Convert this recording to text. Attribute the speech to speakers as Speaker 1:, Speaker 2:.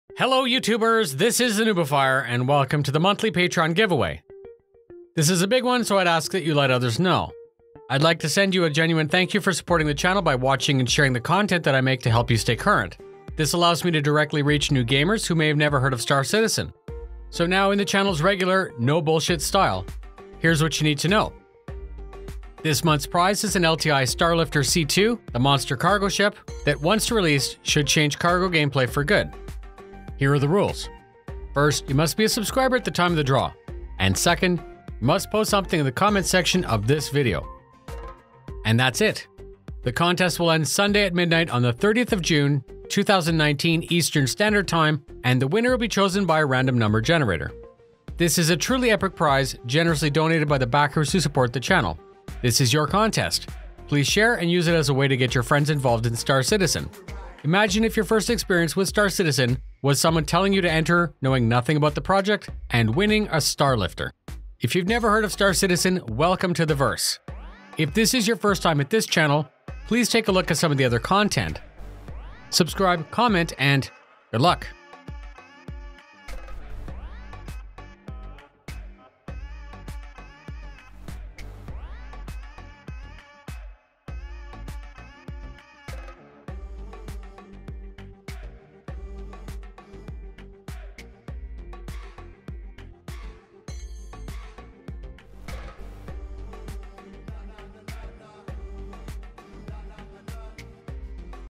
Speaker 1: Hello YouTubers, this is the Noobifier and welcome to the monthly Patreon giveaway. This is a big one, so I'd ask that you let others know. I'd like to send you a genuine thank you for supporting the channel by watching and sharing the content that I make to help you stay current. This allows me to directly reach new gamers who may have never heard of Star Citizen. So now in the channel's regular, no bullshit style, here's what you need to know. This month's prize is an LTI Starlifter C2, the monster cargo ship, that once released should change cargo gameplay for good. Here are the rules. First, you must be a subscriber at the time of the draw. And second, you must post something in the comment section of this video. And that's it. The contest will end Sunday at midnight on the 30th of June, 2019 Eastern Standard Time, and the winner will be chosen by a random number generator. This is a truly epic prize, generously donated by the backers who support the channel. This is your contest. Please share and use it as a way to get your friends involved in Star Citizen. Imagine if your first experience with Star Citizen was someone telling you to enter, knowing nothing about the project, and winning a Starlifter. If you've never heard of Star Citizen, welcome to the verse. If this is your first time at this channel, please take a look at some of the other content. Subscribe, comment, and good luck.